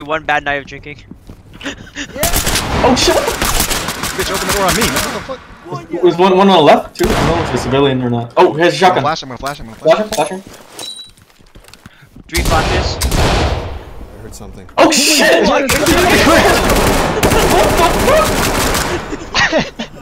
One bad night of drinking. Oh shit! Bitch, open the door on me. Man. What the fuck? There's one on the left too. I don't know if it's a civilian or not. Oh, he has a shotgun. I'm gonna flash him. Flash him. 3 flashes. I heard something. Oh shit! What the fuck?